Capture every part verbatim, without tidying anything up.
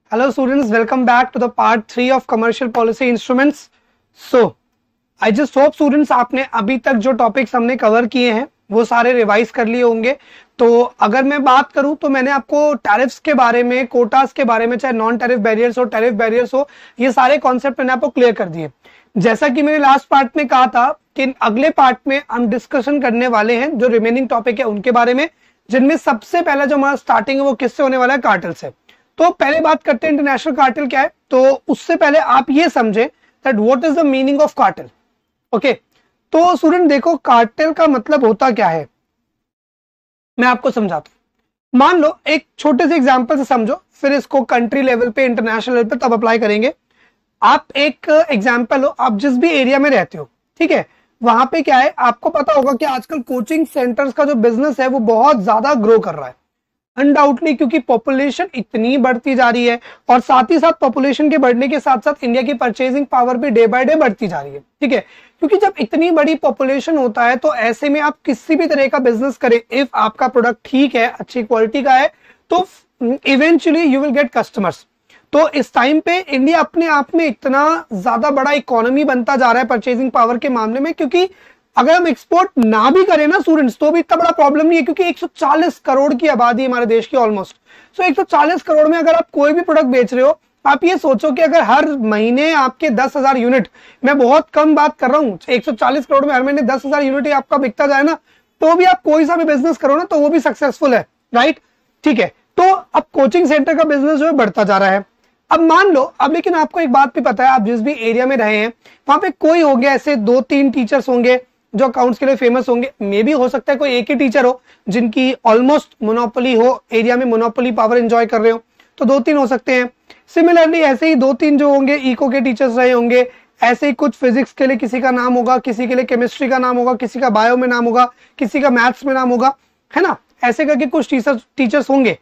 Hello students, welcome back to the part three of commercial policy instruments. So, I just hope students आपने अभी तक जो topics हमने cover किए हैं वो सारे रिवाइज कर लिए होंगे। तो अगर मैं बात करूं तो मैंने आपको टैरिफ्स के बारे में, कोटास के बारे में, चाहे नॉन टैरिफ बैरियर्स हो, टैरिफ बैरियर्स हो, ये सारे कॉन्सेप्ट मैंने आपको क्लियर कर दिए। जैसा कि मैंने लास्ट पार्ट में कहा था कि अगले पार्ट में हम डिस्कशन करने वाले हैं जो रिमेनिंग टॉपिक है उनके बारे में, जिनमें सबसे पहला जो हमारा स्टार्टिंग है वो किससे होने वाला है? कार्टेल से। तो पहले बात करते हैं इंटरनेशनल कार्टेल क्या है। तो उससे पहले आप ये समझे that what is the meaning of cartel. Okay, तो स्टूडेंट देखो कार्टेल का मतलब होता क्या है, मैं आपको समझाता हूं। मान लो एक छोटे से एग्जांपल से समझो, फिर इसको कंट्री लेवल पे, इंटरनेशनल लेवल पे तब अप्लाई करेंगे। आप एक एग्जांपल हो, आप जिस भी एरिया में रहते हो, ठीक है, वहां पे क्या है, आपको पता होगा कि आजकल कोचिंग सेंटर्स का जो बिजनेस है वो बहुत ज्यादा ग्रो कर रहा है अनडाउटली, क्योंकि पॉपुलेशन इतनी बढ़ती जा रही है और साथ ही साथ पॉपुलेशन के बढ़ने के साथ साथ इंडिया की परचेजिंग पावर भी डे बाय डे बढ़ती जा रही है। ठीक है, क्योंकि जब इतनी बड़ी पॉपुलेशन होता है तो ऐसे में आप किसी भी तरह का बिजनेस करें, इफ आपका प्रोडक्ट ठीक है, अच्छी क्वालिटी का है, तो eventually you will get customers. तो इस टाइम पे इंडिया अपने आप में इतना ज्यादा बड़ा इकोनॉमी बनता जा रहा है परचेजिंग पावर के मामले में, क्योंकि अगर हम एक्सपोर्ट ना भी करें ना स्टूडेंट्स तो भी इतना बड़ा प्रॉब्लम नहीं है, क्योंकि एक सौ चालीस करोड़ की आबादी है हमारे देश की ऑलमोस्ट। सो एक सौ चालीस करोड़ में अगर आप कोई भी प्रोडक्ट बेच रहे हो, आप ये सोचो कि अगर हर महीने आपके दस हजार यूनिट, मैं बहुत कम बात कर रहा हूँ, एक सौ चालीस करोड़ में हर महीने दस हजार यूनिट ही आपका बिकता जाए ना, तो भी आप कोई सा भी बिजनेस करो ना तो वो भी सक्सेसफुल है, राइट। ठीक है, तो अब कोचिंग सेंटर का बिजनेस जो है बढ़ता जा रहा है। अब मान लो, अब लेकिन आपको एक बात भी पता है, आप जिस भी एरिया में रहे हैं वहां पे कोई होंगे ऐसे दो तीन टीचर्स होंगे जो अकाउंट्स के लिए फेमस होंगे, मे भी हो सकता है कोई एक ही टीचर हो जिनकी ऑलमोस्ट मोनोपोली हो, एरिया में मोनोपोली पावर एंजॉय कर रहे हो, तो दो तीन हो सकते हैं। सिमिलरली ऐसे ही दो तीन जो होंगे इको के टीचर्स रहे होंगे, ऐसे ही कुछ फिजिक्स के लिए किसी का नाम होगा, किसी के लिए केमिस्ट्री का नाम होगा, किसी का बायो में नाम होगा, किसी का मैथ्स में नाम होगा, है ना, ऐसे करके कुछ टीचर्स टीचर्स होंगे।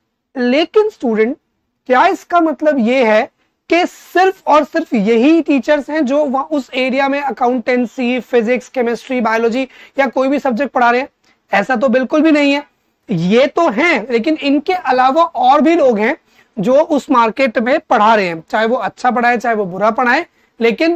लेकिन स्टूडेंट क्या इसका मतलब ये है कि सिर्फ और सिर्फ यही टीचर्स हैं जो वहां उस एरिया में अकाउंटेंसी, फिजिक्स, केमिस्ट्री, बायोलॉजी या कोई भी सब्जेक्ट पढ़ा रहे हैं? ऐसा तो बिल्कुल भी नहीं है। ये तो हैं, लेकिन इनके अलावा और भी लोग हैं जो उस मार्केट में पढ़ा रहे हैं, चाहे वो अच्छा पढ़ाए चाहे वो बुरा पढ़ाए, लेकिन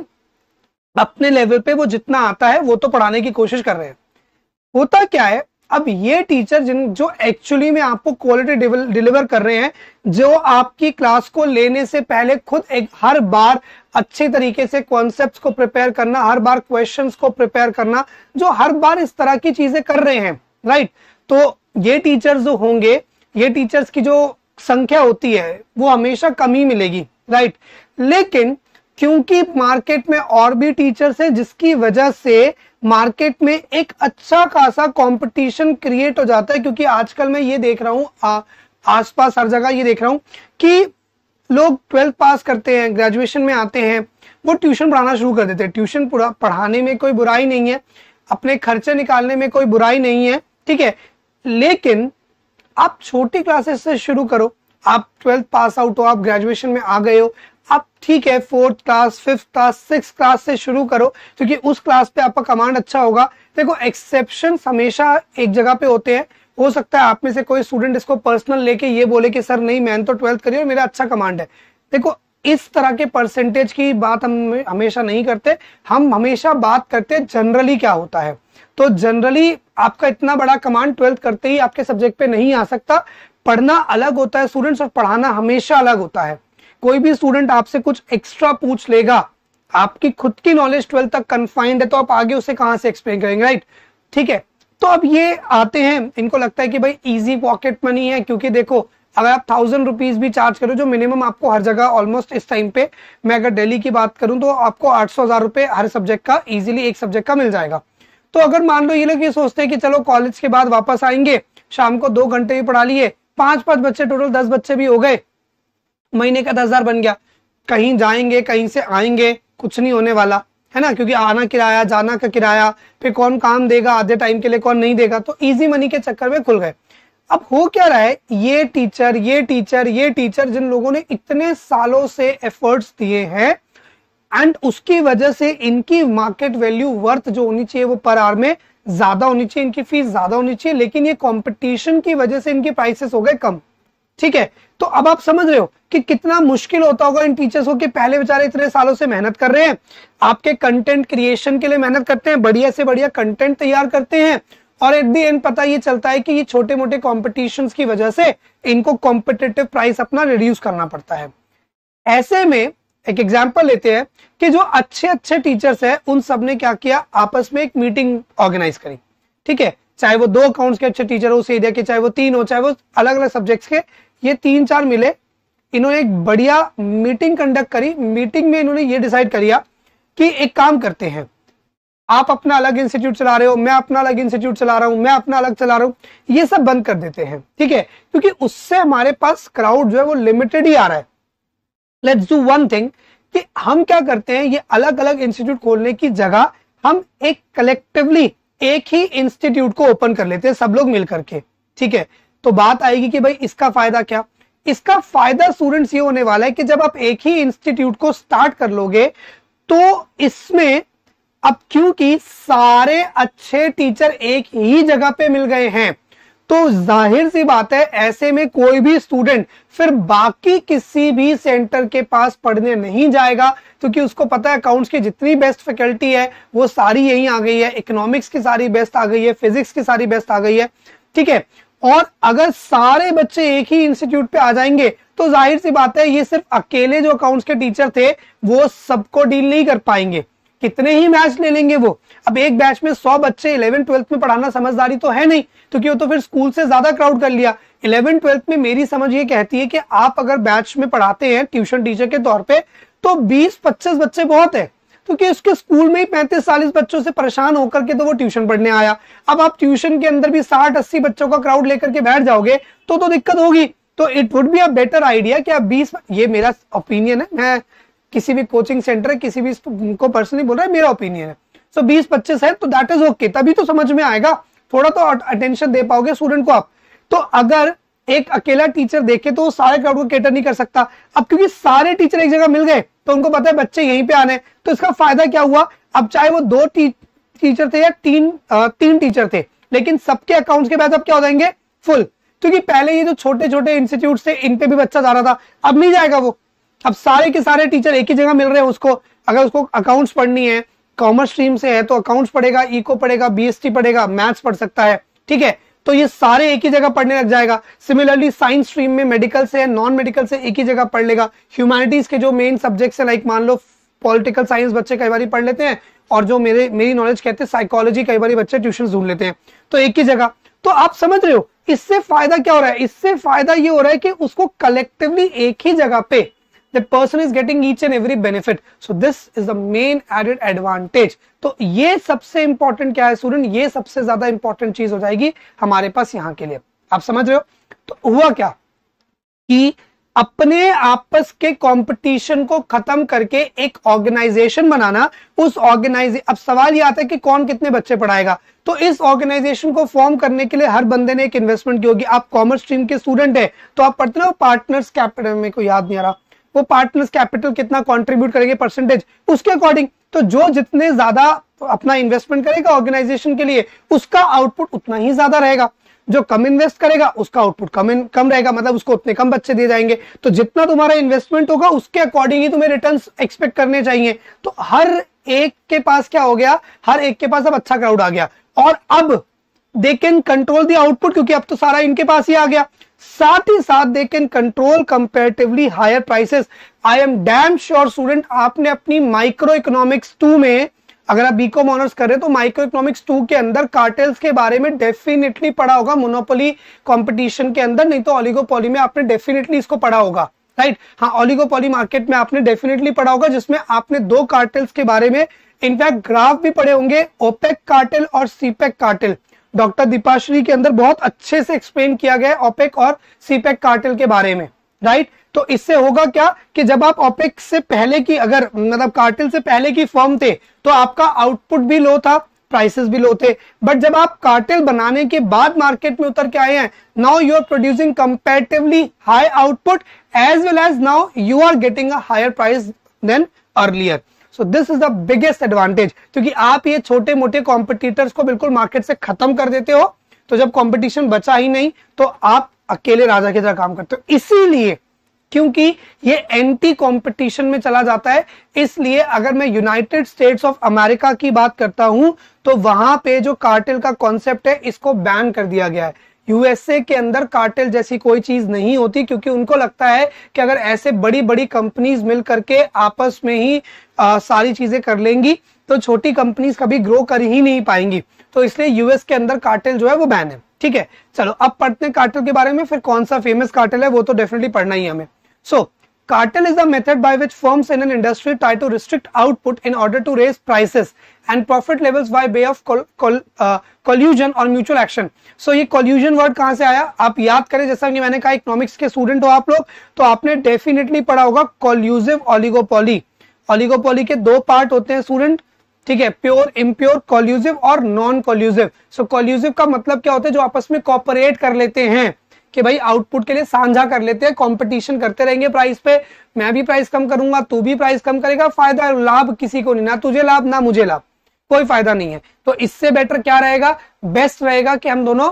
अपने लेवल पे वो जितना आता है वो तो पढ़ाने की कोशिश कर रहे हैं। होता क्या है, अब ये टीचर जिन जो एक्चुअली में आपको क्वालिटी डिलीवर कर रहे हैं, जो आपकी क्लास को लेने से पहले खुद एक हर बार अच्छे तरीके से कॉन्सेप्ट्स को प्रिपेयर करना, हर बार क्वेश्चंस को प्रिपेयर करना, जो हर बार इस तरह की चीजें कर रहे हैं, राइट। तो ये टीचर्स जो होंगे, ये टीचर्स की जो संख्या होती है वो हमेशा कम ही मिलेगी, राइट। लेकिन क्योंकि मार्केट में और भी टीचर्स हैं, जिसकी वजह से मार्केट में एक अच्छा खासा कंपटीशन क्रिएट हो जाता है। क्योंकि आजकल मैं ये देख रहा हूं, आसपास हर जगह ये देख रहा हूं कि लोग ट्वेल्थ पास करते हैं, ग्रेजुएशन में आते हैं, वो ट्यूशन पढ़ाना शुरू कर देते हैं। ट्यूशन पढ़ाने में कोई बुराई नहीं है, अपने खर्चे निकालने में कोई बुराई नहीं है, ठीक है, लेकिन आप छोटी क्लासेस से शुरू करो। आप ट्वेल्थ पास आउट हो, आप ग्रेजुएशन में आ गए हो, आप ठीक है fourth class, fifth class, six class से शुरू करो, क्योंकि उस क्लास पे आपका कमांड अच्छा होगा। देखो एक्सेप्शन हमेशा एक जगह पे होते हैं, हो सकता है आप में से कोई स्टूडेंट इसको पर्सनल लेके ये बोले कि सर नहीं, मैंने तो ट्वेल्थ करी और मेरा अच्छा कमांड है। देखो इस तरह के परसेंटेज की बात हम हमेशा नहीं करते, हम हमेशा बात करते हैं जनरली क्या होता है। तो जनरली आपका इतना बड़ा कमांड ट्वेल्थ करते ही आपके सब्जेक्ट पे नहीं आ सकता। पढ़ना अलग होता है स्टूडेंट्स, और पढ़ाना हमेशा अलग होता है। कोई भी स्टूडेंट आपसे कुछ एक्स्ट्रा पूछ लेगा, आपकी खुद की नॉलेज ट्वेल्थ तक कन्फाइंड है, तो आप आगे उसे कहां से एक्सप्लेन करेंगे, राइट। ठीक है, तो अब ये आते हैं, इनको लगता है कि भाई इजी पॉकेट मनी है, क्योंकि देखो अगर आप थाउजेंड रुपीज भी चार्ज करो, जो मिनिमम आपको हर जगह ऑलमोस्ट इस टाइम पे, मैं अगर दिल्ली की बात करूं तो आपको आठ सौ हजार रुपए हर सब्जेक्ट का इजीली एक सब्जेक्ट का मिल जाएगा। तो अगर मान लो ये लोग ये सोचते हैं कि चलो कॉलेज के बाद वापस आएंगे, शाम को दो घंटे भी पढ़ा लिए, पांच पांच बच्चे टोटल दस बच्चे भी हो गए, महीने का दस हजार बन गया, कहीं जाएंगे कहीं से आएंगे, कुछ नहीं होने वाला है ना, क्योंकि आना किराया, जाना का किराया, फिर कौन काम देगा आधे टाइम के लिए, कौन नहीं देगा, तो इजी मनी के चक्कर में खुल गए। अब हो क्या रहा है, ये टीचर ये टीचर ये टीचर जिन लोगों ने इतने सालों से एफर्ट्स दिए हैं, एंड उसकी वजह से इनकी मार्केट वैल्यू वर्थ जो होनी चाहिए वो पर आवर में ज्यादा होनी चाहिए, इनकी फीस ज्यादा होनी चाहिए, लेकिन ये कंपटीशन की वजह से इनके प्राइसेस हो गए कम। ठीक है, तो अब आप समझ रहे हो कि कितना मुश्किल होता होगा इन टीचर्स को कि पहले बेचारे इतने सालों से मेहनत कर रहे हैं, आपके कंटेंट क्रिएशन के लिए मेहनत करते हैं, बढ़िया से बढ़िया कंटेंट तैयार करते हैं, और एट दी एंड पता ये चलता है कि ये छोटे मोटे कॉम्पिटिशन्स की वजह से इनको कॉम्पिटिटिव प्राइस अपना रिड्यूस करना पड़ता है। ऐसे में एक एग्जांपल लेते हैं कि जो अच्छे अच्छे टीचर्स हैं उन सब ने क्या किया, आपस में एक मीटिंग ऑर्गेनाइज करी, ठीक है, चाहे वो दो अकाउंट्स के अच्छे टीचर हो उस एरिया के, चाहे वो तीन हो, चाहे वो अलग अलग सब्जेक्ट्स के, ये तीन चार मिले, इन्होंने एक बढ़िया मीटिंग कंडक्ट करी। मीटिंग में इन्होंने ये डिसाइड किया कि एक काम करते हैं, आप अपना अलग इंस्टीट्यूट चला रहे हो, मैं अपना अलग इंस्टीट्यूट चला रहा हूं, मैं अपना अलग चला रहा हूं, ये सब बंद कर देते हैं, ठीक है, क्योंकि उससे हमारे पास क्राउड जो है वो लिमिटेड ही आ रहा है। लेट्स डू वन थिंग कि हम क्या करते हैं, ये अलग अलग इंस्टीट्यूट खोलने की जगह हम एक कलेक्टिवली एक ही इंस्टीट्यूट को ओपन कर लेते हैं सब लोग मिल करके, ठीक है। तो बात आएगी कि भाई इसका फायदा क्या, इसका फायदा स्टूडेंट्स ये होने वाला है कि जब आप एक ही इंस्टीट्यूट को स्टार्ट कर लोगे तो इसमें अब क्योंकि सारे अच्छे टीचर एक ही जगह पे मिल गए हैं, तो जाहिर सी बात है ऐसे में कोई भी स्टूडेंट फिर बाकी किसी भी सेंटर के पास पढ़ने नहीं जाएगा, क्योंकि उसको पता है अकाउंट्स की जितनी बेस्ट फैकल्टी है वो सारी यहीं आ गई है, इकोनॉमिक्स की सारी बेस्ट आ गई है, फिजिक्स की सारी बेस्ट आ गई है, ठीक है। और अगर सारे बच्चे एक ही इंस्टीट्यूट पे आ जाएंगे तो जाहिर सी बात है ये सिर्फ अकेले जो अकाउंट्स के टीचर थे वो सबको डील नहीं कर पाएंगे, कितने ही बैच ले लेंगे वो। अब एक बैच में सौ बच्चे इलेवन ट्वेल्थ में पढ़ाना समझदारी तो है नहीं, क्योंकि वो तो फिर स्कूल से ज्यादा क्राउड कर लिया। इलेवन ट्वेल्थ में मेरी समझ ये कहती है कि आप अगर बैच में पढ़ाते हैं ट्यूशन टीचर के तौर पे तो बीस पच्चीस बच्चे बहुत है, क्योंकि उसके स्कूल में ही पैंतीस चालीस बच्चों से परेशान होकर के तो वो ट्यूशन पढ़ने आया। अब आप ट्यूशन के अंदर भी साठ अस्सी बच्चों का क्राउड लेकर के बैठ जाओगे तो तो दिक्कत होगी। तो it would be a better idea कि आप बीस, ये मेरा ओपिनियन है, मैं किसी भी कोचिंग सेंटर किसी भी को पर्सनली बोल रहा है, मेरा ओपिनियन है। सो बीस पच्चीस है तो दैट इज ओके, तभी तो समझ में आएगा, थोड़ा तो अटेंशन दे पाओगे स्टूडेंट को आप। तो अगर एक अकेला टीचर देखे तो वो सारे क्राउड को कैटर नहीं कर सकता। अब क्योंकि सारे टीचर एक जगह मिल गए तो उनको पता है बच्चे यहीं पे आने, तो इसका फायदा क्या हुआ, अब चाहे वो दो टी, टीचर थे या तीन आ, तीन टीचर थे, लेकिन सबके अकाउंट्स के बैच अब क्या हो जाएंगे, फुल। क्योंकि पहले ये जो छोटे छोटे इंस्टीट्यूट थे इन पे भी बच्चा जा रहा था, अब नहीं जाएगा वो, अब सारे के सारे टीचर एक ही जगह मिल रहे हैं उसको। अगर उसको अकाउंट्स पढ़नी है, कॉमर्स स्ट्रीम से है तो अकाउंट्स पढ़ेगा, इको पढ़ेगा, बीएसटी पढ़ेगा, मैथ्स पढ़ सकता है, ठीक है, तो ये सारे एक ही जगह पढ़ने लग जाएगा। सिमिलरली साइंस स्ट्रीम में मेडिकल से है, नॉन मेडिकल से एक ही जगह पढ़ लेगा। ह्यूमैनिटीज के जो मेन सब्जेक्ट्स है, लाइक मान लो पॉलिटिकल साइंस बच्चे कई बार पढ़ लेते हैं, और जो मेरे मेरी नॉलेज कहते हैं साइकोलॉजी, कई बार बच्चे ट्यूशन ढूंढ लेते हैं, तो एक ही जगह। तो आप समझ रहे हो इससे फायदा क्या हो रहा है, इससे फायदा ये हो रहा है कि उसको कलेक्टिवली एक ही जगह पे the person is getting each and every benefit, so this is the main added advantage। तो ये सबसे इंपॉर्टेंट क्या है स्टूडेंट, ये सबसे ज्यादा इंपॉर्टेंट चीज हो जाएगी हमारे पास यहाँ के लिए, आप समझ रहे हो। तो हुआ क्या कि अपने आपस के कंपटीशन को खत्म करके एक ऑर्गेनाइजेशन बनाना, उस ऑर्गेनाइजे अब सवाल ये आता है कि कौन कितने बच्चे पढ़ाएगा। तो इस ऑर्गेनाइजेशन को फॉर्म करने के लिए हर बंदे ने एक इन्वेस्टमेंट की होगी। आप कॉमर्स स्ट्रीम के स्टूडेंट है तो आप पढ़ते ना पार्टनर्स कैपिटल, मेरे को याद नहीं आ रहा वो पार्टनर्स कैपिटल कितना कंट्रीब्यूट करेंगे परसेंटेज, उसके अकॉर्डिंग तो जो जितने ज्यादा अपना इन्वेस्टमेंट करेगा ऑर्गेनाइजेशन के लिए उसका आउटपुट उतना ही ज्यादा रहेगा, जो कम इन्वेस्ट करेगा उसका आउटपुट कम कम रहेगा, मतलब उसको उतने कम बच्चे दिए जाएंगे। तो जितना तुम्हारा इन्वेस्टमेंट होगा उसके अकॉर्डिंग ही तुम्हें रिटर्न्स एक्सपेक्ट करने चाहिए। तो हर एक के पास क्या हो गया, हर एक के पास अब अच्छा क्राउड आ गया, और अब they can control the output, क्योंकि अब तो सारा इनके पास ही आ गया। साथ ही साथ they can control comparatively higher prices. I am damn sure student, आपने अपनी माइक्रो इकोनॉमिक्स टू में, अगर आप बीकॉम ऑनर्स कर रहे हैं तो माइक्रो इकोनॉमिक्स टू के अंदर कार्टेल्स के बारे में डेफिनेटली पढ़ा होगा, मोनोपोली कंपटीशन के अंदर, नहीं तो ओलिगोपोली में आपने डेफिनेटली इसको पढ़ा होगा, राइट। हाँ, ओलिगोपोली मार्केट में आपने डेफिनेटली पढ़ा होगा, जिसमें आपने दो कार्टेल्स के बारे में इनफैक्ट ग्राफ भी पढ़े होंगे, ओपेक कार्टेल और सीपेक कार्टेल। डॉक्टर दीपाश्री के अंदर बहुत अच्छे से एक्सप्लेन किया गया है ओपेक और सीपेक कार्टेल के बारे में, राइट। तो इससे होगा क्या कि जब आप ओपेक से पहले की, अगर मतलब कार्टेल से पहले की फर्म थे तो आपका आउटपुट भी लो था, प्राइसेस भी लो थे, बट जब आप कार्टेल बनाने के बाद मार्केट में उतर के आए हैं, now you are producing comparatively high output as well as now you are getting a higher price than earlier. So this is the biggest advantage, क्योंकि आप ये छोटे मोटे कॉम्पिटिटर्स को बिल्कुल मार्केट से खत्म कर देते हो, तो जब कंपटीशन बचा ही नहीं तो आप अकेले राजा की तरह काम करते हो। इसीलिए क्योंकि ये एंटी कंपटीशन में चला जाता है, इसलिए अगर मैं यूनाइटेड स्टेट्स ऑफ अमेरिका की बात करता हूं तो वहां पे जो कार्टेल का कॉन्सेप्ट है इसको बैन कर दिया गया है। यूएसए के अंदर कार्टेल जैसी कोई चीज नहीं होती, क्योंकि उनको लगता है कि अगर ऐसे बड़ी बड़ी कंपनीज मिल करके आपस में ही आ, सारी चीजें कर लेंगी तो छोटी कंपनीज कभी ग्रो कर ही नहीं पाएंगी, तो इसलिए यूएस के अंदर कार्टेल जो है वो बैन है। ठीक है, चलो अब पढ़ते हैं कार्टेल के बारे में। फिर कौन सा फेमस कार्टेल है वो तो डेफिनेटली पढ़ना ही हमें। So, cartel is the method by which firms in an industry try to restrict output in order to raise prices and profit levels by way of col col uh, collusion or mutual action. So, ये collusion word कहाँ से आया? आप याद करें, जैसा कि मैंने कहा इकोनॉमिक्स के स्टूडेंट हो आप लोग, तो आपने डेफिनेटली पढ़ा होगा collusive oligopoly। oligopoly के दो पार्ट होते हैं स्टूडेंट, ठीक है, प्योर, इम्प्योर, कॉल्यूसिव और नॉन कॉल्यूसिव। सो कॉल्यूसिव का मतलब क्या होता है? जो आपस में कॉपरेट कर लेते हैं कि भाई आउटपुट के लिए साझा कर लेते हैं, कंपटीशन करते रहेंगे प्राइस पे, मैं भी प्राइस कम करूंगा, तू भी प्राइस कम करेगा, फायदा लाभ किसी को नहीं, ना तुझे लाभ ना मुझे लाभ, कोई फायदा नहीं है। तो इससे बेटर क्या रहेगा? बेस्ट रहेगा कि हम दोनों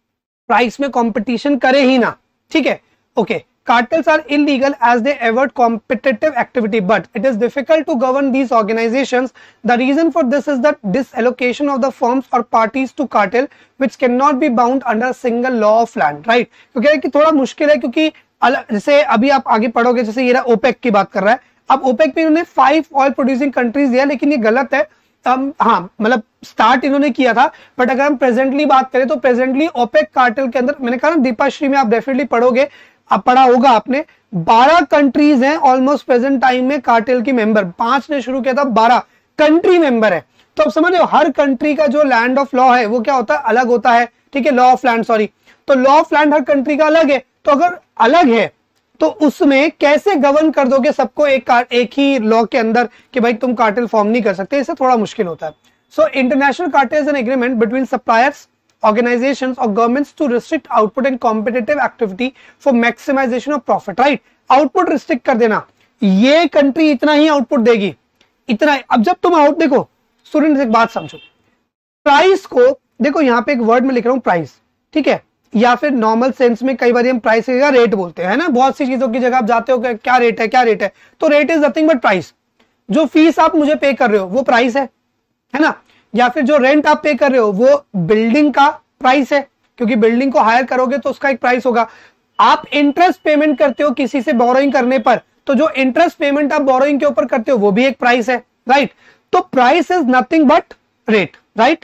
प्राइस में कंपटीशन करें ही ना। ठीक है, okay. Cartels are illegal as they avert competitive activity, but it is difficult to govern these organizations. The reason for this is that disallocation of the firms or parties to cartel, which cannot be bound under a single law of land, right? क्योंकि कि थोड़ा मुश्किल है, क्योंकि जैसे अभी आप आगे पढ़ोगे, जैसे ये ओपेक की बात कर रहा है, अब ओपेक पे इन्होंने फाइव ऑयल प्रोड्यूसिंग कंट्रीज दिया, लेकिन ये गलत है। um, हाँ, मतलब स्टार्ट इन्होंने किया था, बट अगर हम प्रेजेंटली बात करें तो प्रेजेंटली ओपेक कार्टेल के अंदर, मैंने कहा ना दीपाश्री में आप डेफिनेटली पढ़ोगे, अब पढ़ा होगा आपने, बारह कंट्रीज हैं ऑलमोस्ट प्रेजेंट टाइम में कार्टेल की मेंबर। पांच ने शुरू किया था, बारह कंट्री मेंबर है। तो अब समझ रहे हो, हर कंट्री का जो लैंड ऑफ लॉ है वो क्या होता है? अलग होता है। ठीक है, लॉ ऑफ लैंड, सॉरी। तो लॉ ऑफ लैंड हर कंट्री का अलग है, तो अगर अलग है तो उसमें कैसे गवर्न कर दोगे सबको एक एक ही लॉ के अंदर कि भाई तुम कार्टेल फॉर्म नहीं कर सकते? इससे थोड़ा मुश्किल होता है। So international cartel is an agreement between suppliers, organizations or governments to restrict output and competitive activity for maximization of profit, right? output restrict कर देना, ये कंट्री इतना ही आउटपुट देगी, इतना। अब जब तुम आउट देखो स्टूडेंट्स, एक बात समझो, प्राइस को देखो, यहां पे एक वर्ड में लिख रहा हूं प्राइस, ठीक है, या फिर नॉर्मल सेंस में कई बार हम प्राइस का रेट बोलते हैं ना, बहुत सी चीजों की जगह आप जाते हो क्या रेट है, क्या रेट है, तो rate is nothing but price. जो फीस आप मुझे पे कर रहे हो वो प्राइस है, है ना? या फिर जो रेंट आप पे कर रहे हो वो बिल्डिंग का प्राइस है, क्योंकि बिल्डिंग को हायर करोगे तो उसका एक प्राइस होगा। आप इंटरेस्ट पेमेंट करते हो किसी से बोरोइंग करने पर, तो जो इंटरेस्ट पेमेंट आप बोरोइंग के ऊपर करते हो वो भी एक प्राइस है, राइट? तो price is nothing but rate, right?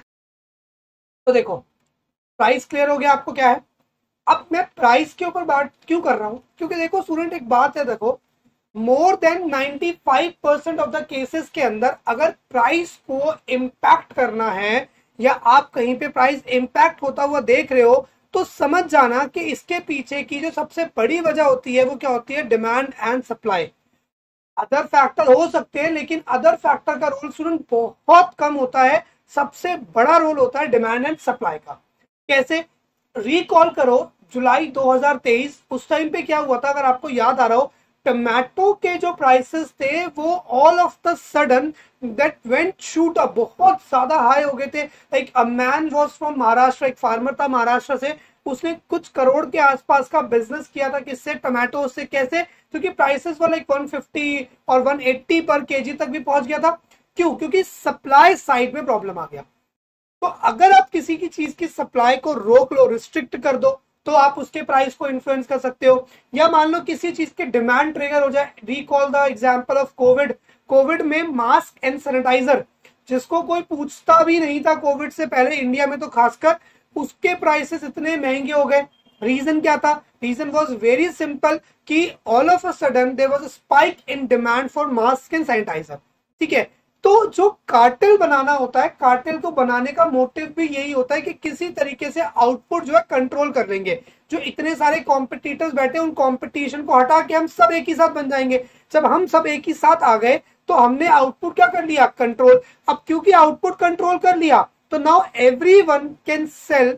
तो देखो प्राइस क्लियर हो गया आपको क्या है। अब मैं प्राइस के ऊपर बात क्यों कर रहा हूं? क्योंकि देखो स्टूडेंट, एक बात है, देखो more than ninety five percent of the cases के अंदर अगर प्राइस को इंपैक्ट करना है या आप कहीं पे प्राइस इंपैक्ट होता हुआ देख रहे हो, तो समझ जाना कि इसके पीछे की जो सबसे बड़ी वजह होती है वो क्या होती है? Demand and supply. Other factor हो सकते हैं, लेकिन अदर फैक्टर का रोल स्टूडेंट बहुत कम होता है, सबसे बड़ा रोल होता है डिमांड एंड सप्लाई का। कैसे? रिकॉल करो जुलाई दो हज़ार तेईस, उस टाइम पे क्या हुआ था? अगर आपको याद आ रहा हो, टमाटो के जो प्राइसेस थे वो all of the sudden that went shoot up, बहुत ज्यादा हाई हो गए थे। Like a man was from Maharashtra, एक फार्मर था महाराष्ट्र से, उसने कुछ करोड़ के आसपास का बिजनेस किया था किससे? टमाटो से। कैसे? क्योंकि prices were like one fifty और वन एट्टी पर केजी तक भी पहुंच गया था। क्यों? क्योंकि सप्लाई साइड में प्रॉब्लम आ गया। तो अगर आप किसी की चीज की सप्लाई को रोक लो, रिस्ट्रिक्ट कर दो, तो आप उसके प्राइस को इन्फ्लुएंस कर सकते हो। या मान लो किसी चीज के डिमांड ट्रिगर हो जाए, recall the example of Covid. Covid में मास्क एंड सैनिटाइजर, जिसको कोई पूछता भी नहीं था कोविड से पहले इंडिया में, तो खासकर उसके प्राइसेस इतने महंगे हो गए। रीजन क्या था? रीजन वाज वेरी सिंपल कि all of a sudden there was a spike in demand for mask and sanitiser. ठीक है, तो जो कार्टेल बनाना होता है, कार्टेल को बनाने का मोटिव भी यही होता है कि किसी तरीके से आउटपुट जो है कंट्रोल कर लेंगे। जो इतने सारे कॉम्पिटिटर्स बैठे, उन कॉम्पिटिशन को हटा के हम सब एक ही साथ बन जाएंगे। जब हम सब एक ही साथ आ गए तो हमने आउटपुट क्या कर लिया? कंट्रोल। अब क्योंकि आउटपुट कंट्रोल कर लिया, तो now everyone can sell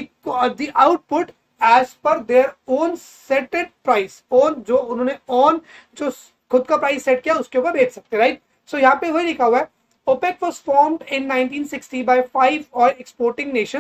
the output as per their own setted price. Own जो उन्होंने ओन जो खुद का प्राइस सेट किया उसके ऊपर बेच सकते, राइट? सो यहाँ पे वही लिखा हुआ है, OPEC was formed in nineteen sixty by five oil exporting nations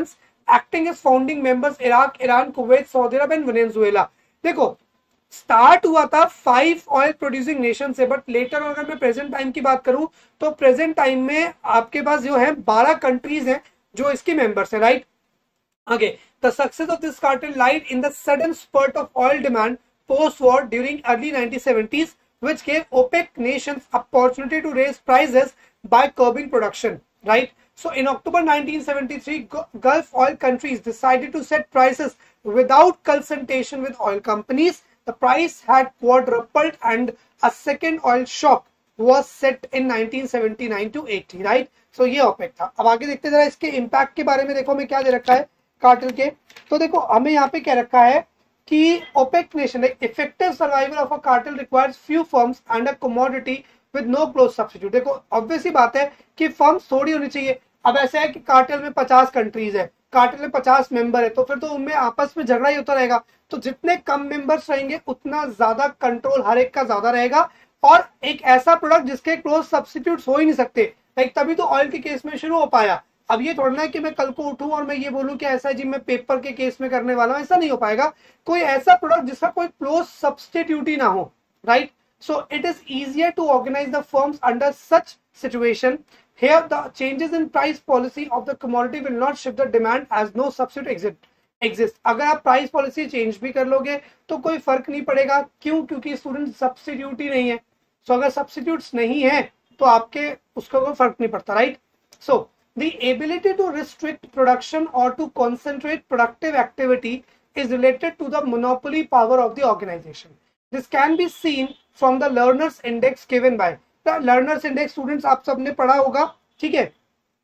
acting as founding members Iraq, Iran, Kuwait, Saudi Arabia and Venezuela. देखो स्टार्ट हुआ था फाइव ऑयल प्रोड्यूसिंग नेशन से, बट लेटर अगर मैं प्रेजेंट टाइम की बात करूं तो प्रेजेंट टाइम में आपके पास जो है बारह कंट्रीज हैं जो इसकी मेंबर्स हैं, right. Okay, the success of this cartel lied in the sudden spurt of oil demand post-war during early nineteen seventies, which gave OPEC nations opportunity to raise prices by curbing production. Right. So, in October nineteen seventy-three, Gulf oil countries decided to set prices without consultation with oil companies. The price had quadrupled, and a second oil shock was set in nineteen seventy-nine to eighty. Right. So, ये OPEC था। अब आगे देखते जरा इसके impact के बारे में। देखो हमें क्या दे रखा है कार्टेल के, तो देखो हमें यहाँ पे क्या रखा है कि OPEC nation effective survival of a cartel requires few firms and a commodity with no close substitute. देखो ऑब्वियस ही बात है कि फर्म्स थोड़ी होनी चाहिए। अब ऐसा है कि कार्टेल में पचास कंट्रीज है, कार्टेल में पचास मेंबर है, तो फिर तो उनमें आपस में झगड़ा ही होता रहेगा। तो जितने कम मेंबर्स रहेंगे उतना ज्यादा कंट्रोल हर एक का ज्यादा रहेगा, और एक ऐसा प्रोडक्ट जिसके क्लोज सब्स्टिट्यूट हो ही नहीं सकते। लाइक तभी तो ऑयल के केस में शुरू हो पाया। अब ये थोड़ा ना कि मैं कल को उठूं और मैं ये बोलूं कि ऐसा है जी मैं पेपर के केस में करने वाला हूं, ऐसा नहीं हो पाएगा। कोई ऐसा प्रोडक्ट जिसका कोई क्लोज सब्स्टिट्यूट ही ना हो, right. So it is easier to organise the firms under such situation. Here the changes in price policy of the commodity will not shift the demand as no substitute exist exist अगर आप price policy change भी कर लोगे तो कोई फर्क नहीं पड़ेगा। क्यों? क्योंकि स्टूडेंट सब्स्टिट्यूट ही नहीं है। सो so, अगर सब्स्टिट्यूट्स नहीं है तो आपके उसका कोई फर्क नहीं पड़ता, right. So the ability to restrict production or to concentrate productive activity is related to the monopoly power of the organization. This can be seen from the learners index given by the learners index। students आप सबने पढ़ा होगा, ठीक है,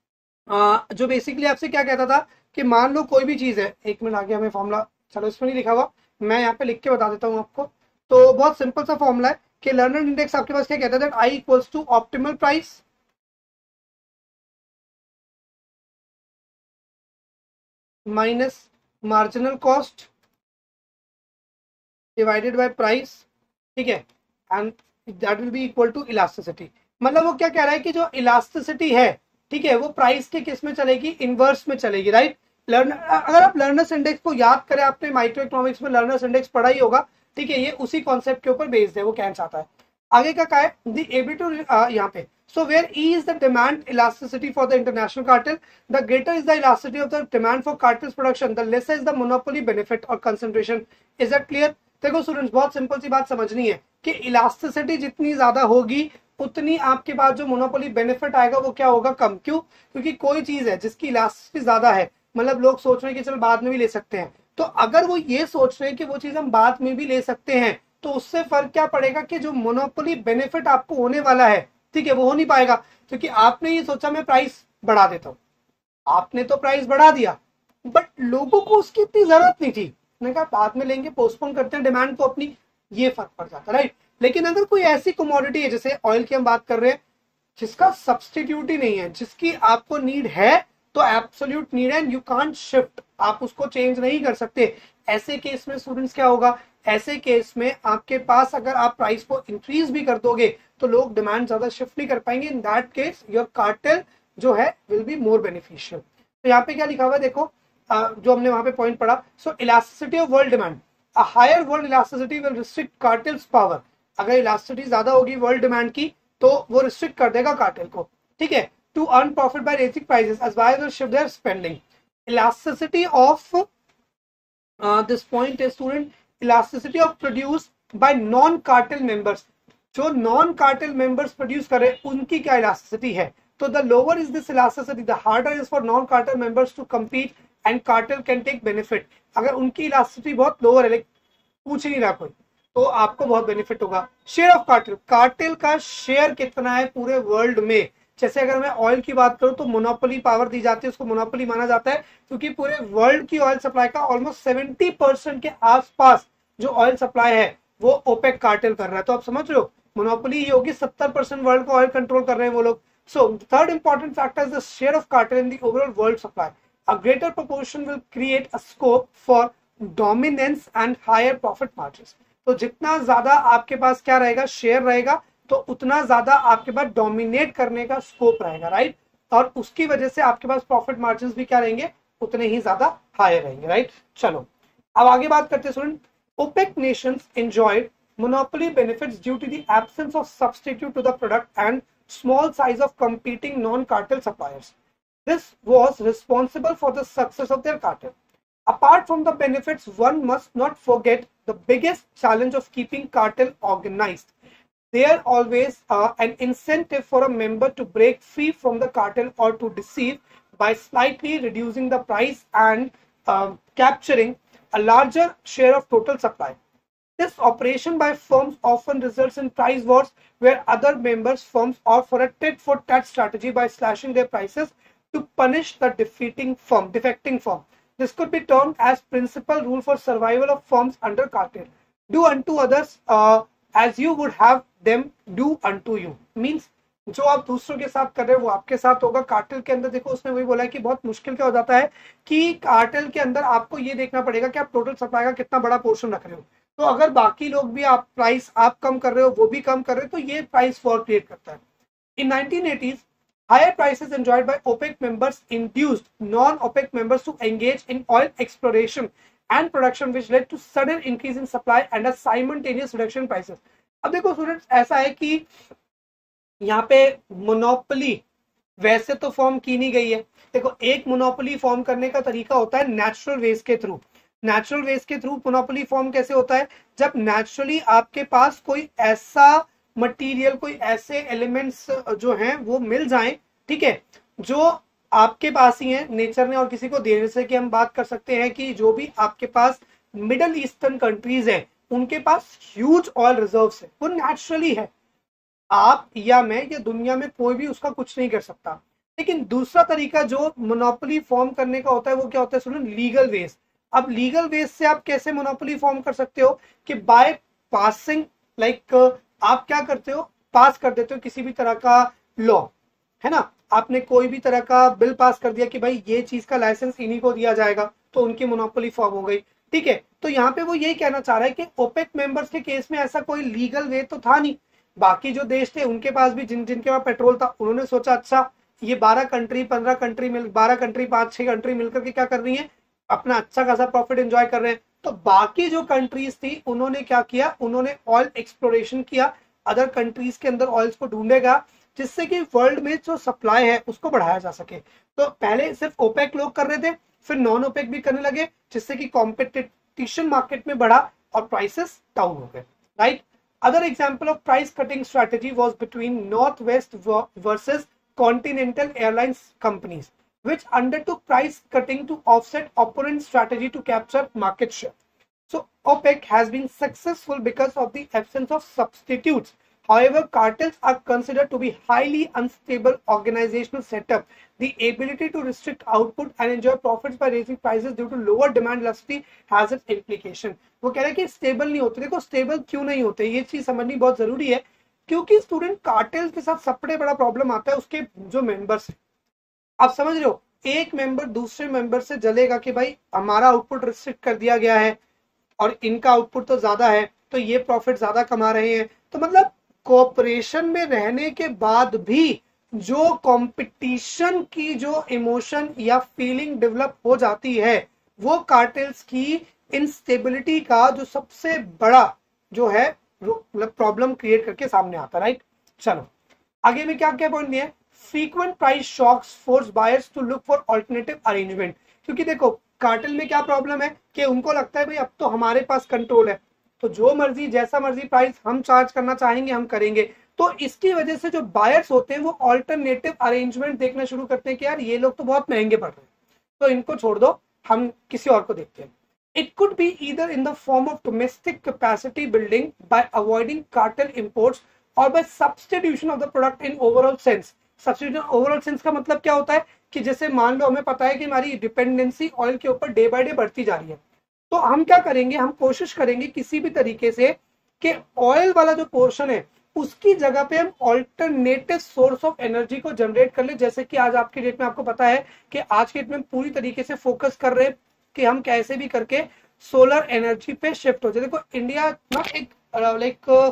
आ, जो basically आपसे क्या कहता था कि मान लो कोई भी चीज है, एक मिनट आगे हमें फॉर्मूला, चलो इसमें नहीं लिखा हुआ, मैं यहाँ पे लिख के बता देता हूँ आपको। तो बहुत सिंपल सा फॉर्मूला है कि लर्नर इंडेक्स आपके पास क्या कहता है, I equals to optimal price minus marginal cost divided by price, ठीक है, and that will be equal to elasticity. मतलब वो क्या कह रहा है कि जो इलास्टिसिटी है, ठीक है, वो प्राइस के किस में चलेगी, इनवर्स में चलेगी, राइट। लर्नर, अगर आप लर्नर्स इंडेक्स को याद करें, आपने माइक्रो इकोनॉमिक्स में लर्नर्स इंडेक्स पढ़ा ही होगा, ठीक है, ये उसी कॉन्सेप्ट के ऊपर बेस्ड है। वो क्या चाहता है आगे का क्या है, द एबिलिटी यहाँ पे। So where E is the demand elasticity for the international cartel, the greater is the elasticity of the demand for cartel's production, the lesser is the monopoly benefit or concentration. Is that clear? देखो students बहुत simple सी बात समझनी है कि elasticity जितनी ज्यादा होगी उतनी आपके पास जो मोनोपोली बेनिफिट आएगा वो क्या होगा, कम। क्यों? क्योंकि कोई चीज है जिसकी इलास्टिसिटी ज्यादा है, मतलब लोग सोच रहे हैं कि चल बाद में भी ले सकते हैं, तो अगर वो ये सोच रहे हैं कि वो चीज हम बाद में भी ले सकते हैं, तो उससे फर्क क्या पड़ेगा कि जो मोनोपोली बेनिफिट आपको होने वाला है, ठीक है, वो हो नहीं पाएगा। क्योंकि आपने ये सोचा मैं प्राइस बढ़ा देता हूं, आपने तो प्राइस बढ़ा दिया, बट लोगों को उसकी इतनी जरूरत नहीं थी, मैंने कहा बाद में लेंगे, पोस्टपोन करते हैं डिमांड को अपनी, ये फर्क पड़ जाता, राइट। लेकिन अगर कोई ऐसी कमोडिटी है, जैसे ऑयल की हम बात कर रहे हैं, जिसका सब्स्टिट्यूट ही नहीं है, जिसकी आपको नीड है, तो एब्सोल्यूट नीड है, यू कांट शिफ्ट, आप उसको चेंज नहीं कर सकते, ऐसे केस में स्टूडेंट्स क्या होगा, ऐसे केस में आपके पास अगर आप प्राइस को इंक्रीज भी कर दोगे तो लोग डिमांड ज्यादा शिफ्ट नहीं कर पाएंगे। In that case your cartel जो है विल बी मोर बेनिफिशियल। तो यहाँ पे क्या लिखा हुआ है देखो, जो हमने वहां पे पॉइंट पढ़ा, so elasticity of world demand, a higher world elasticity will restrict cartel's power. अगर इलास्टिसिटी ज्यादा होगी वर्ल्ड डिमांड की तो वो रिस्ट्रिक्ट कर देगा कार्टेल को, ठीक है, to earn profit by raising prices as wise will shift their spending. Elasticity of this point is student elasticity of produce by non cartel members. जो नॉन कार्टेल मेंबर्स प्रोड्यूस कर रहे हैं उनकी क्या इलास्टिसिटी है, तो the lower is this elasticity the harder is for non cartel members to compete and cartel can take benefit. अगर उनकी इलास्टिसिटी बहुत लोअर है, पूछ ही नहीं रहा कोई, तो आपको बहुत बेनिफिट होगा। शेयर ऑफ कार्टेल, कार्टेल का शेयर कितना है पूरे वर्ल्ड में। जैसे अगर मैं ऑयल की बात करूं तो मोनोपोली पावर दी जाती है, उसको मोनोपोली माना जाता है, क्योंकि पूरे वर्ल्ड की ऑयल सप्लाई का ऑलमोस्ट सेवेंटी परसेंट के आसपास जो ऑयल सप्लाई है वो ओपेक कार्टेल कर रहा है। तो आप समझ रहे हो मोनोपोली ये होगी, सत्तर परसेंट वर्ल्ड को ऑयल कंट्रोल कर रहे हैं वो लोग। So third important factor is the share of cartel in the overall world supply. A greater proportion will create a scope for dominance and higher profit margins. तो जितना ज्यादा आपके पास क्या रहेगा, शेयर रहेगा, तो उतना ज्यादा आपके पास डोमिनेट करने का स्कोप रहेगा, राइट। और उसकी वजह से आपके पास प्रॉफिट मार्जिन्स भी क्या रहेंगे, उतने ही ज्यादा हायर रहेंगे, राइट। चलो अब आगे बात करते हैं student. OPEC nations enjoyed monopoly benefits due to the absence of substitute to the product and small size of competing non-cartel suppliers. This was responsible for the success of their cartel. Apart from the benefits, one must not forget the biggest challenge of keeping cartel organized. There always uh, an incentive for a member to break free from the cartel or to deceive by slightly reducing the price and uh, capturing a larger share of total supply. This operation by firms often results in price wars where other members firms opt for a tit-for-tat strategy by slashing their prices to punish the defeating firm, defecting firm. This could be termed as principal rule for survival of firms under cartel. Do unto others uh, as you would have them do unto you. Means जो आप दूसरों के साथ कर रहे हो वो आपके साथ होगा। कार्टेल के अंदर देखो उसने वही बोला है कि बहुत मुश्किल क्या हो जाता है कि कार्टेल के अंदर आपको ये देखना पड़ेगा कि आप टोटल सप्लाई का कितना बड़ा पोर्शन रख रहे हो। तो अगर बाकी लोग भी आप प्राइस आप कम कर रहे हो वो भी कम कर रहे हो तो ये प्राइस वॉर क्रिएट करता है। In nineteen eighties higher prices enjoyed by OPEC members induced non-OPEC members to engage in oil exploration and production which led to sudden increase in supply and a simultaneous reduction in prices. अब देखो students ऐसा है कि यहाँ पे monopoly वैसे तो form की नहीं गई है। देखो एक मोनोपोली फॉर्म करने का तरीका होता है नेचुरल वेज के थ्रू। नेचुरल वेज के थ्रू मोनोपोली फॉर्म कैसे होता है? जब नेचुरली आपके पास कोई ऐसा मटेरियल, कोई ऐसे एलिमेंट्स जो हैं वो मिल जाएं, ठीक है, जो आपके पास ही है नेचर ने और किसी को देने से। कि हम बात कर सकते हैं कि जो भी आपके पास मिडल ईस्टर्न कंट्रीज हैं उनके पास ह्यूज ऑयल रिजर्व्स है, वो नेचुरली है। आप या मैं या दुनिया में कोई भी उसका कुछ नहीं कर सकता। लेकिन दूसरा तरीका जो मोनोपोली फॉर्म करने का होता है वो क्या होता है सुनो? Legal ways. अब लीगल वेज से आप कैसे मोनोपोली फॉर्म कर सकते हो? कि बाय पासिंग, लाइक आप क्या करते हो, पास कर देते हो किसी भी तरह का लॉ, है ना। आपने कोई भी तरह का बिल पास कर दिया कि भाई ये चीज का लाइसेंस इन्हीं को दिया जाएगा, तो उनकी मोनोपोली फॉर्म हो गई, ठीक है। तो यहाँ पे वो यही कहना चाह रहा है कि ओपेक मेंबर्स के केस में ऐसा कोई लीगल वे तो था नहीं। बाकी जो देश थे उनके पास भी, जिन जिनके पास पेट्रोल था, उन्होंने सोचा अच्छा ये बारह कंट्री पंद्रह कंट्री मिल बारह कंट्री पांच छह कंट्री मिलकर के क्या कर रही है, अपना अच्छा खासा प्रॉफिट एंजॉय कर रहे हैं। तो बाकी जो कंट्रीज थी उन्होंने क्या किया, उन्होंने ऑयल एक्सप्लोरेशन किया, अदर कंट्रीज के अंदर ऑयल्स को ढूंढेगा जिससे कि वर्ल्ड में जो सप्लाई है उसको बढ़ाया जा सके। तो पहले सिर्फ ओपेक लोग कर रहे थे, फिर नॉन ओपेक भी करने लगे, जिससे कि कॉम्पिटिशन मार्केट में बढ़ा और प्राइसेस डाउन हो गए, right. Other example of price cutting strategy was between Northwest versus Continental Airlines companies which undertook price cutting to offset opponent strategy to capture market share. So OPEC has been successful because of the absence of substitutes. However, cartels are considered to be highly unstable organizational setup. The ability to restrict output and enjoy profits by raising prices due to lower demand elasticity has its implication. वो कह रहे हैं कि stable नहीं होते। देखो stable क्यों नहीं होते, ये चीज समझनी बहुत जरूरी है, क्योंकि स्टूडेंट कार्टेल्स के साथ सबसे बड़ा प्रॉब्लम आता है उसके जो मेंबर्स हैं। आप समझ रहे हो, एक मेंबर दूसरे मेंबर से जलेगा कि भाई हमारा आउटपुट रिस्ट्रिक्ट कर दिया गया है और इनका आउटपुट तो ज्यादा है, तो ये प्रॉफिट ज्यादा कमा रहे हैं। तो मतलब कोऑपरेशन में रहने के बाद भी जो कंपटीशन की जो इमोशन या फीलिंग डेवलप हो जाती है वो कार्टेल्स की इनस्टेबिलिटी का जो सबसे बड़ा जो है मतलब प्रॉब्लम क्रिएट करके सामने आता है, राइट। चलो आगे में क्या क्या पॉइंट दिया है? Frequent price shocks force buyers to look for alternative arrangement. क्योंकि देखो कार्टेल में क्या प्रॉब्लम है कि उनको लगता है भाई अब तो हमारे पास कंट्रोल है, तो जो मर्जी जैसा मर्जी प्राइस हम चार्ज करना चाहेंगे हम करेंगे। तो इसकी वजह से जो बायर्स होते हैं वो ऑल्टरनेटिव अरेंजमेंट देखना शुरू करते हैं कि यार ये लोग तो बहुत महंगे पड़ रहे हैं, तो इनको छोड़ दो, हम किसी और को देखते हैं। It could be either in the form of domestic capacity building by avoiding cartel imports or by substitution of the product in overall sense. Substitution overall sense का मतलब क्या होता है कि जैसे मान लो हमें पता है कि हमारी डिपेंडेंसी ऑयल के ऊपर डे बाय डे बढ़ती जा रही है, तो हम क्या करेंगे, हम कोशिश करेंगे किसी भी तरीके से कि ऑयल वाला जो पोर्शन है उसकी जगह पे हम ऑल्टरनेटिव सोर्स ऑफ एनर्जी को जनरेट कर ले। जैसे कि आज आपके डेट में आपको पता है कि आज के डेट में पूरी तरीके से फोकस कर रहे हैं कि हम कैसे भी करके सोलर एनर्जी पे शिफ्ट हो जाए। देखो इंडिया ना एक लाइक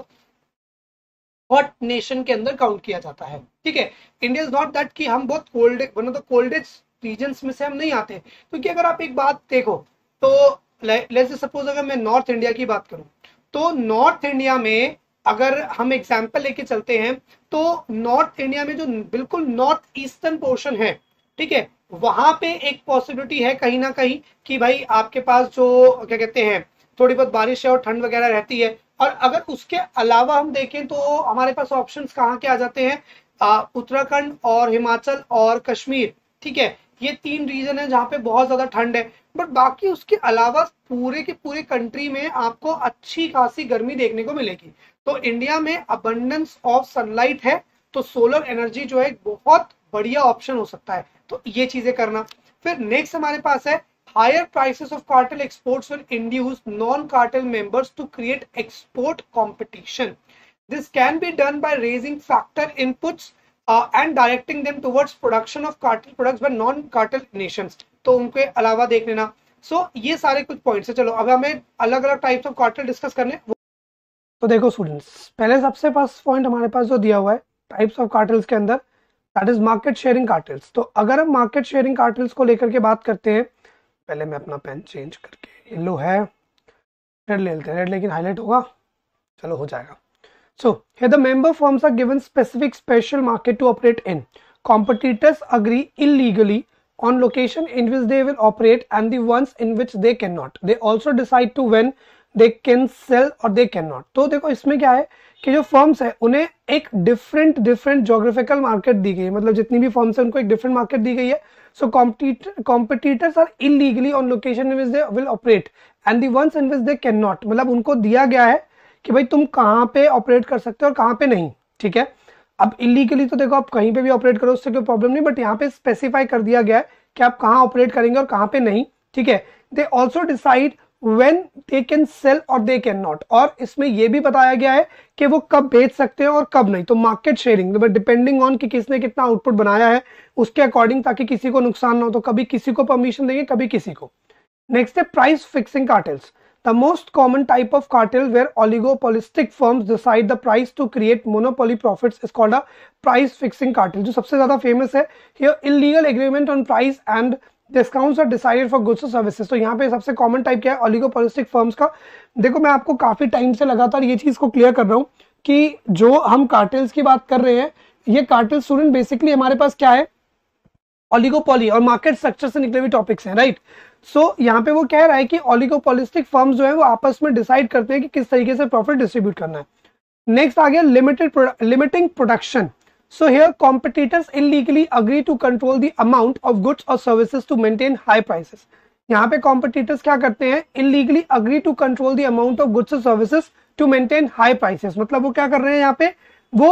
हॉट नेशन के अंदर काउंट किया जाता है, ठीक है। इंडिया इज नॉट दैट कि हम बहुत cold, one of the coldest regions में से हम नहीं आते, क्योंकि अगर आप एक बात देखो तो लेट्स सपोज अगर मैं नॉर्थ इंडिया की बात करूं तो नॉर्थ इंडिया में अगर हम एग्जाम्पल लेके चलते हैं तो नॉर्थ इंडिया में जो बिल्कुल नॉर्थ ईस्टर्न पोर्शन है, ठीक है, वहां पे एक पॉसिबिलिटी है कहीं ना कहीं कि भाई आपके पास जो क्या कहते हैं थोड़ी बहुत बारिश है और ठंड वगैरह रहती है। और अगर उसके अलावा हम देखें तो हमारे पास ऑप्शंस कहाँ के आ जाते हैं, उत्तराखंड और हिमाचल और कश्मीर, ठीक है, ये तीन रीजन है जहाँ पे बहुत ज्यादा ठंड है। बट बाकी उसके अलावा पूरे के पूरे कंट्री में आपको अच्छी खासी गर्मी देखने को मिलेगी। तो इंडिया में अबंडेंस ऑफ सनलाइट है, तो सोलर एनर्जी जो है बहुत बढ़िया ऑप्शन हो सकता है, तो ये चीजें करना। फिर नेक्स्ट हमारे पास है higher prices of cartel exports will induce non-cartel members to create export competition. This can be done by raising factor inputs uh, and directing them towards production of cartel products by non-cartel nations. तो उनके अलावा देख लेना। सो so, ये सारे कुछ points है। चलो अब हमें अलग अलग टाइप्स ऑफ कार्टेल डिस्कस करने। तो देखो स्टूडेंट्स, पहले सबसे फर्स्ट पॉइंट हमारे पास जो दिया हुआ है टाइप्स ऑफ कार्टेल्स के अंदर, that is market sharing cartels. तो अगर हम मार्केट शेयरिंग कार्टेल्स को लेकर के बात करते हैं, पहले मैं अपना पेन चेंज करके, येलो है, रेड ले लेते हैं, रेड लेकिन हाईलाइट होगा, चलो हो जाएगा। So here the member firms are given specific special market to operate in. Competitors agree illegally on location in which they will operate and the ones in which they cannot. They also decide to when they can sell or they cannot. तो देखो इसमें क्या है कि जो firms है उन्हें एक डिफरेंट डिफरेंट जोग्राफिकल मार्केट दी गई है, मतलब जितनी भी फर्म्स है उनको एक डिफरेंट मार्केट दी गई है। So competitors are illegally on location in which they will operate and the ones in which they can not, मतलब उनको दिया गया है कि भाई तुम कहाँ पे ऑपरेट कर सकते हो और कहाँ पे नहीं, ठीक है। अब इलीगली तो देखो आप कहीं पे भी ऑपरेट करो, उससे कोई प्रॉब्लम नहीं, बट यहाँ पे स्पेसिफाई कर दिया गया है कि आप कहाँ ऑपरेट करेंगे और कहाँ पे नहीं, ठीक है। They also decide when they can sell और दे कैन नॉट, और इसमें यह भी बताया गया है कि वो कब बेच सकते हैं और कब नहीं। तो मार्केट शेयरिंग डिपेंडिंग ऑन कि किसने कितना आउटपुट बनाया है उसके अकॉर्डिंग, ताकि किसी को नुकसान ना हो, तो कभी किसी को परमिशन देंगे कभी किसी को। नेक्स्ट है price fixing cartels. The most common type of cartel where oligopolistic firms decide the price to create monopoly profits is called a price fixing cartel. जो सबसे ज्यादा फेमस है, here illegal agreement on price and discounts are decided for goods or services. तो यहाँ पे सबसे common type क्या है, oligopolistic firms का। देखो मैं आपको काफी टाइम से लगातार ये चीज को क्लियर कर रहा हूँ कि जो हम कार्टेल्स की बात कर रहे हैं, ये कार्टेल स्टूडेंट बेसिकली हमारे पास क्या है, ऑलिगोपॉली और मार्केट स्ट्रक्चर से निकले हुए टॉपिक्स हैं, राइट। सो so, यहाँ पे वो कह रहा है कि ऑलिगोपॉलिस्टिक फर्म्स जो है वो आपस में डिसाइड करते हैं कि किस तरीके से प्रॉफिट डिस्ट्रीब्यूट करना है। नेक्स्ट आ गया limited limiting production. So here competitors illegally agree to control the amount of goods और services to maintain high prices. यहाँ पे कॉम्पिटिटर्स क्या करते हैं, illegally agree to control the amount of goods और services to maintain high prices. मतलब वो क्या कर रहे हैं, यहाँ पे वो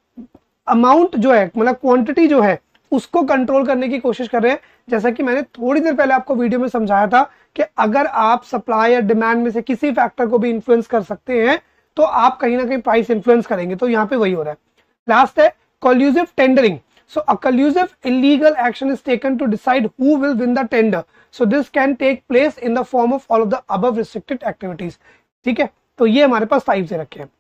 अमाउंट जो है, मतलब क्वांटिटी जो है उसको कंट्रोल करने की कोशिश कर रहे हैं। जैसा कि मैंने थोड़ी देर पहले आपको वीडियो में समझाया था कि अगर आप सप्लाई या डिमांड में से किसी फैक्टर को भी इन्फ्लुएंस कर सकते हैं तो आप कहीं ना कहीं प्राइस इन्फ्लुएंस करेंगे, तो यहाँ पे वही हो रहा है। लास्ट है collusive tendering. So a collusive illegal action is taken to decide who will win the tender. So this can take place in the form of all of the above restricted activities, ठीक है। तो ये हमारे पास types रखे हैं।